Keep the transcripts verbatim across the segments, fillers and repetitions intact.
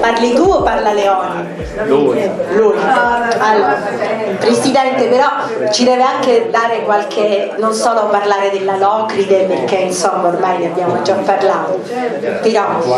Parli tu o parla Leoni? Lui. Lui. Allora, Presidente, però ci deve anche dare qualche, non solo parlare della Locride, perché insomma ormai ne abbiamo già parlato, però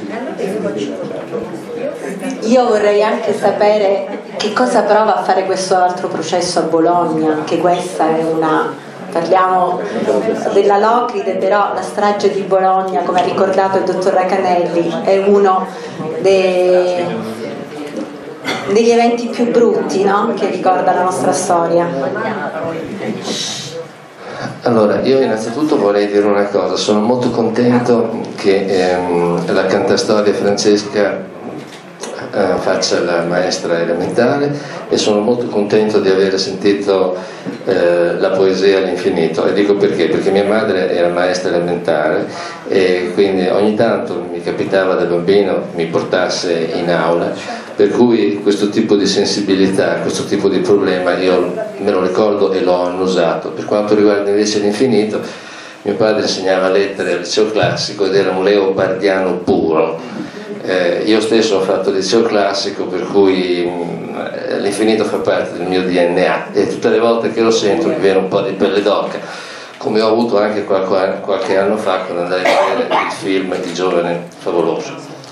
io vorrei anche sapere che cosa prova a fare questo altro processo a Bologna. Anche questa è una... Parliamo della Locride, però la strage di Bologna, come ha ricordato il dottor Racanelli, è uno dei, degli eventi più brutti, no? Che ricorda la nostra storia. Allora, io innanzitutto vorrei dire una cosa: sono molto contento che ehm, la cantastoria Francesca eh, faccia la maestra elementare, e sono molto contento di aver sentito eh, la poesia all'infinito. E dico perché? Perché mia madre era maestra elementare, e quindi ogni tanto mi capitava da bambino mi portasse in aula, per cui questo tipo di sensibilità, questo tipo di problema io me lo ricordo e l'ho annusato. Per quanto riguarda invece l'infinito, mio padre insegnava lettere al liceo classico ed era un leopardiano puro. Eh, io stesso ho fatto il liceo classico, per cui mh, l'infinito fa parte del mio D N A, e tutte le volte che lo sento mi viene un po' di pelle d'oca, come ho avuto anche qualche, qualche anno fa quando andai a vedere il film Il giovane favoloso.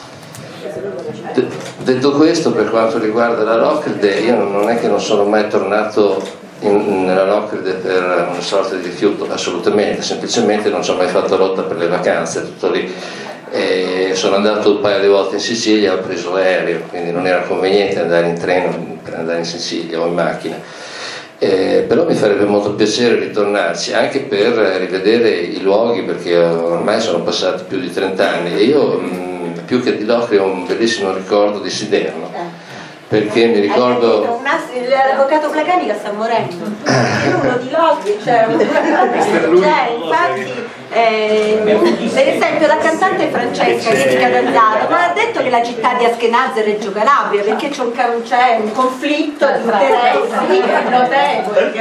De- detto questo, per quanto riguarda la Locride, io non è che non sono mai tornato in, nella Locride per una sorta di rifiuto, assolutamente, semplicemente non ci ho mai fatto rotta per le vacanze, tutto lì. E sono andato un paio di volte in Sicilia, ho preso l'aereo, quindi non era conveniente andare in treno per andare in Sicilia o in macchina. Eh, però mi farebbe molto piacere ritornarci, anche per rivedere i luoghi, perché ormai sono passati più di trent'anni, e io mh, più che di Locride ho un bellissimo ricordo di Siderno, perché mi ricordo... L'avvocato Placanica sta morendo, uno di Locride, cioè, cioè infatti eh, per esempio la cantante Francesca che è di Catanzaro non ha detto che la città di Askenaz è Reggio Calabria, perché c'è un, c'è un conflitto di interessi notevole,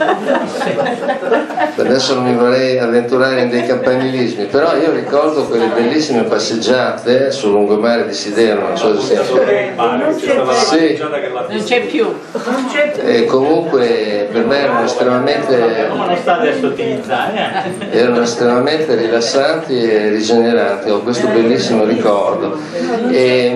capito? Adesso non mi vorrei avventurare in dei campanilismi, però io ricordo quelle bellissime passeggiate sul lungomare di Siderno, non so se sì. Non c'è più. E comunque per me erano estremamente non state a sottilizzare, erano estremamente rilassanti e rigeneranti. Ho questo bellissimo ricordo. E,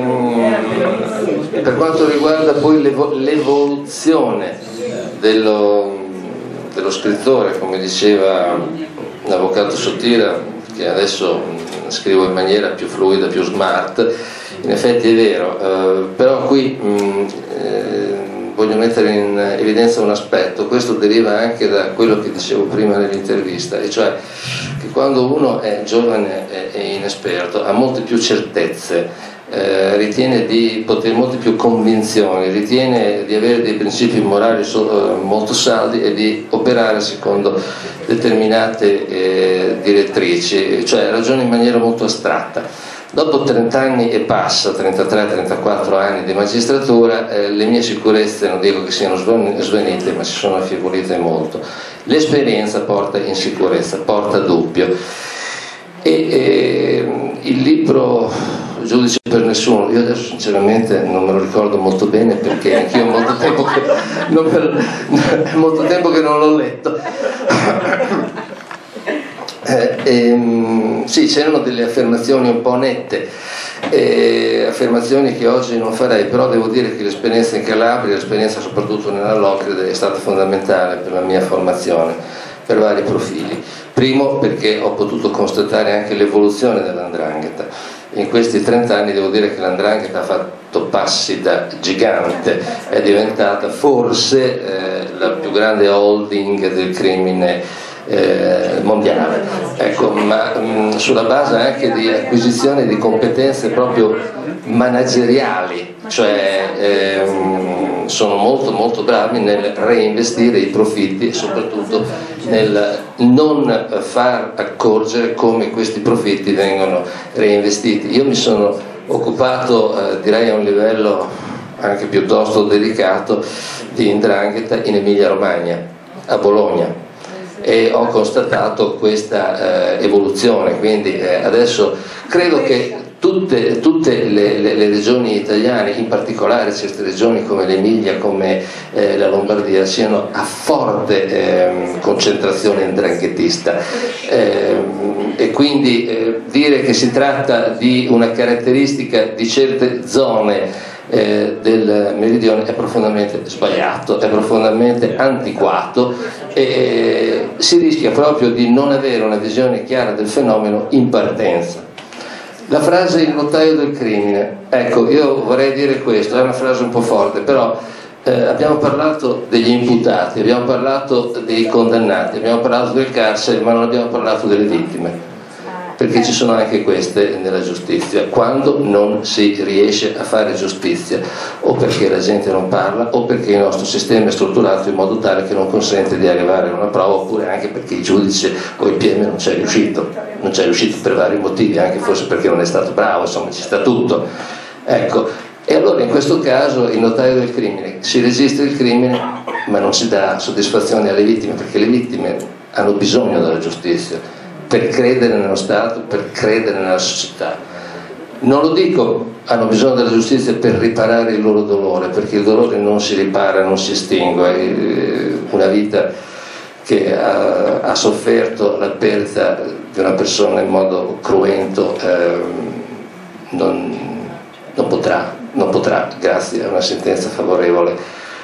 mh, per quanto riguarda poi l'evo- l'evoluzione dello, dello scrittore, come diceva l'avvocato Sottira, che adesso mh, scrivo in maniera più fluida, più smart, in effetti è vero, eh, però qui mh, eh, voglio mettere in evidenza un aspetto. Questo deriva anche da quello che dicevo prima nell'intervista, e cioè che quando uno è giovane e inesperto ha molte più certezze, eh, ritiene di poter molte più convinzioni, ritiene di avere dei principi morali so, molto saldi e di operare secondo determinate eh, direttrici, cioè ragiona in maniera molto astratta. Dopo trenta anni e passa, trentatré trentaquattro anni di magistratura, eh, le mie sicurezze non dico che siano svanite, ma si sono affievolite molto. L'esperienza porta insicurezza, porta dubbio. E eh, il libro Giudice per nessuno, io adesso sinceramente non me lo ricordo molto bene, perché anch'io ho molto tempo che non, me, molto tempo che non l'ho letto. Eh, ehm, sì, c'erano delle affermazioni un po' nette, eh, affermazioni che oggi non farei, però devo dire che l'esperienza in Calabria, l'esperienza soprattutto nella Locride, è stata fondamentale per la mia formazione, per vari profili. Primo, perché ho potuto constatare anche l'evoluzione dell'Andrangheta. In questi trent'anni devo dire che l'Andrangheta ha fatto passi da gigante, è diventata forse eh, la più grande holding del crimine Eh, mondiale, ecco, ma mh, sulla base anche di acquisizione di competenze proprio manageriali, cioè ehm, sono molto molto bravi nel reinvestire i profitti e soprattutto nel non far accorgere come questi profitti vengono reinvestiti. Io mi sono occupato, eh, direi a un livello anche piuttosto delicato, di 'ndrangheta in Emilia Romagna, a Bologna, e ho constatato questa eh, evoluzione, quindi eh, adesso credo che tutte, tutte le, le, le regioni italiane, in particolare certe regioni come l'Emilia, come eh, la Lombardia, siano a forte eh, concentrazione ndranghetista, eh, e quindi eh, dire che si tratta di una caratteristica di certe zone Eh, del meridione è profondamente sbagliato, è profondamente antiquato, e eh, si rischia proprio di non avere una visione chiara del fenomeno in partenza. La frase il notaio del crimine, ecco, io vorrei dire questo, è una frase un po' forte, però eh, abbiamo parlato degli imputati, abbiamo parlato dei condannati, abbiamo parlato del carcere, ma non abbiamo parlato delle vittime, perché ci sono anche queste nella giustizia. Quando non si riesce a fare giustizia, o perché la gente non parla, o perché il nostro sistema è strutturato in modo tale che non consente di arrivare a una prova, oppure anche perché il giudice o il P M non c'è riuscito, non c'è riuscito per vari motivi, anche forse perché non è stato bravo, insomma ci sta tutto. Ecco, e allora in questo caso il notaio del crimine, si registra il crimine ma non si dà soddisfazione alle vittime, perché le vittime hanno bisogno della giustizia per credere nello Stato, per credere nella società. Non lo dico, hanno bisogno della giustizia per riparare il loro dolore, perché il dolore non si ripara, non si estingue. Una vita che ha, ha sofferto la perdita di una persona in modo cruento eh, non, non, potrà, non potrà, grazie a una sentenza favorevole,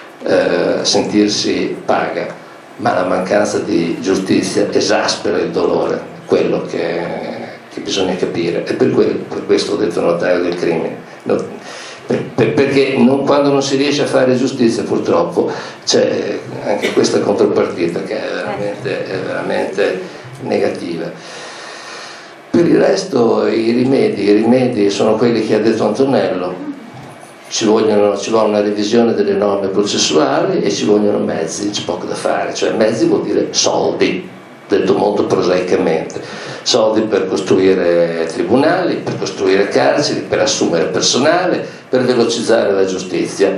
eh, sentirsi paga, ma la mancanza di giustizia esaspera il dolore, quello che, che bisogna capire, e per, quel, per questo ho detto notaio del crimine, no, per, per, perché non, quando non si riesce a fare giustizia purtroppo c'è anche questa contropartita che è veramente, è veramente negativa. Per il resto i rimedi, i rimedi sono quelli che ha detto Antonello. Ci, vogliono, ci vuole una revisione delle norme processuali e ci vogliono mezzi, c'è poco da fare, cioè mezzi vuol dire soldi, detto molto prosaicamente, soldi per costruire tribunali, per costruire carceri, per assumere personale, per velocizzare la giustizia.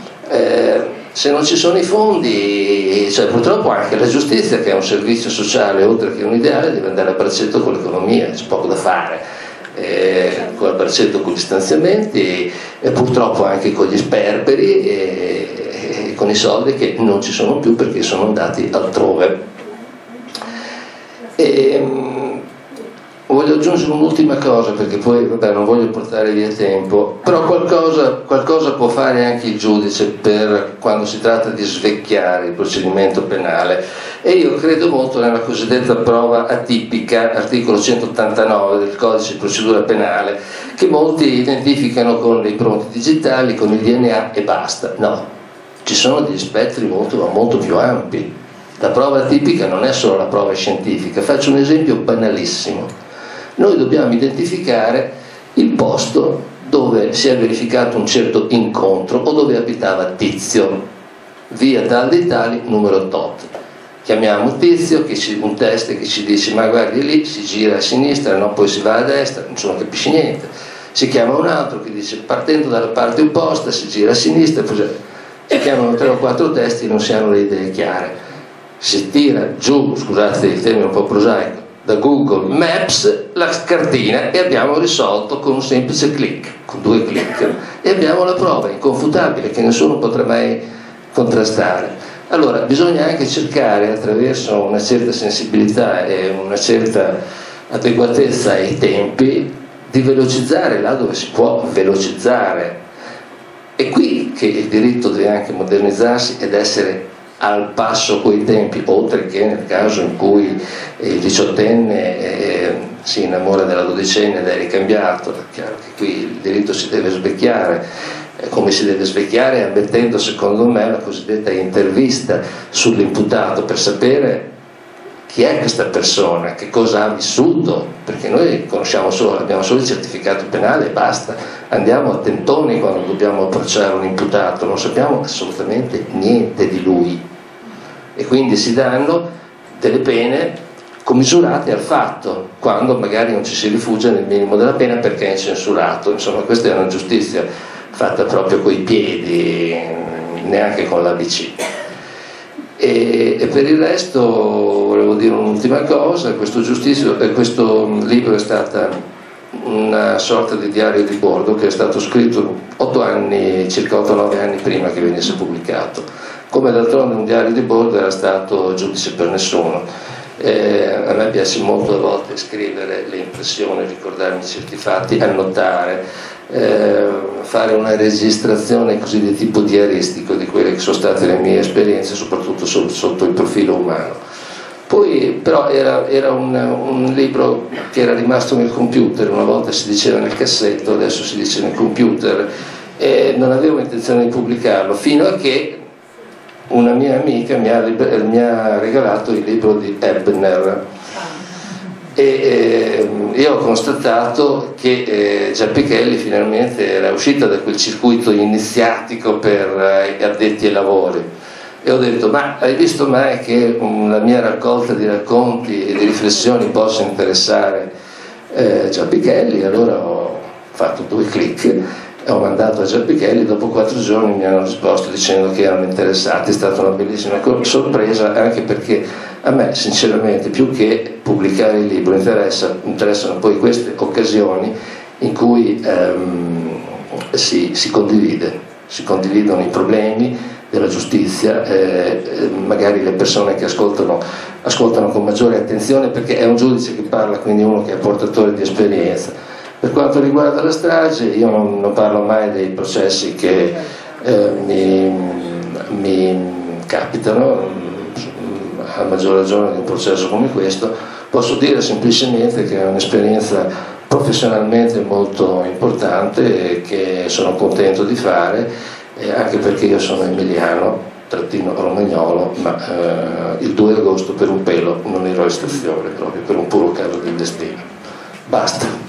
Eh, se non ci sono i fondi, cioè purtroppo anche la giustizia, che è un servizio sociale oltre che un ideale, deve andare a braccetto con l'economia, c'è poco da fare. Eh, con il braccetto con gli stanziamenti e purtroppo anche con gli sperperi e, e con i soldi che non ci sono più perché sono andati altrove. E, um, voglio aggiungere un'ultima cosa, perché poi vabbè, non voglio portare via tempo, però qualcosa, qualcosa può fare anche il giudice per quando si tratta di svecchiare il procedimento penale, e io credo molto nella cosiddetta prova atipica, articolo centottantanove del codice di procedura penale, che molti identificano con le impronte digitali, con il D N A e basta. No, ci sono degli spettri molto, molto più ampi. La prova atipica non è solo la prova scientifica. Faccio un esempio banalissimo: noi dobbiamo identificare il posto dove si è verificato un certo incontro o dove abitava Tizio, via tal di tali, numero tot. Chiamiamo Tizio, che ci, un test che ci dice ma guardi lì, si gira a sinistra, no, poi si va a destra, nessuno capisce niente. Si chiama un altro che dice partendo dalla parte opposta, si gira a sinistra, poi si chiamano tre o quattro testi e non si hanno le idee chiare. Si tira giù, scusate il termine un po' prosaico, da Google Maps la cartina e abbiamo risolto con un semplice clic, con due clic, e abbiamo la prova inconfutabile che nessuno potrà mai contrastare. Allora bisogna anche cercare, attraverso una certa sensibilità e una certa adeguatezza ai tempi, di velocizzare là dove si può velocizzare. È qui che il diritto deve anche modernizzarsi ed essere al passo coi tempi, oltre che nel caso in cui il diciottenne eh, si innamora della dodicenne ed è ricambiato. È chiaro che qui il diritto si deve svecchiare, eh, come si deve svecchiare ammettendo, secondo me, la cosiddetta intervista sull'imputato per sapere chi è questa persona, che cosa ha vissuto, perché noi conosciamo solo, abbiamo solo il certificato penale e basta, andiamo a tentoni quando dobbiamo approcciare un imputato, non sappiamo assolutamente niente di lui, e quindi si danno delle pene commisurate al fatto, quando magari non ci si rifugia nel minimo della pena perché è incensurato. Insomma, questa è una giustizia fatta proprio coi piedi, neanche con l'A B C. E, e per il resto volevo dire un'ultima cosa: questo, giustizio, questo libro è stata una sorta di diario di bordo che è stato scritto otto anni, circa otto nove anni prima che venisse pubblicato. Come d'altronde un diario di bordo era stato giudice per nessuno. Eh, a me piace molto a volte scrivere le impressioni, ricordarmi certi fatti, annotare, eh, fare una registrazione così di tipo diaristico di quelle che sono state le mie esperienze, soprattutto so, sotto il profilo umano. Poi però era, era un, un libro che era rimasto nel computer, una volta si diceva nel cassetto, adesso si dice nel computer, e non avevo intenzione di pubblicarlo, fino a che una mia amica mi ha, mi ha regalato il libro di Ebner e eh, io ho constatato che eh, Giappichelli finalmente era uscita da quel circuito iniziatico per eh, addetti ai lavori. E ho detto, ma hai visto mai che la mia raccolta di racconti e di riflessioni possa interessare eh, Giappichelli? Allora ho fatto due clic e ho mandato a Giappichelli, dopo quattro giorni mi hanno risposto dicendo che erano interessati. È stata una bellissima sorpresa, anche perché a me sinceramente più che pubblicare il libro interessa, interessano poi queste occasioni in cui ehm, si, si condivide, si condividono i problemi della giustizia, eh, magari le persone che ascoltano, ascoltano con maggiore attenzione, perché è un giudice che parla, quindi uno che è portatore di esperienza. Per quanto riguarda la strage, io non, non parlo mai dei processi che eh, mi, mi capitano, a maggior ragione di un processo come questo. Posso dire semplicemente che è un'esperienza professionalmente molto importante e che sono contento di fare, e anche perché io sono emiliano, trattino romagnolo, ma eh, il due agosto per un pelo non ero in stazione, proprio per un puro caso del destino. Basta.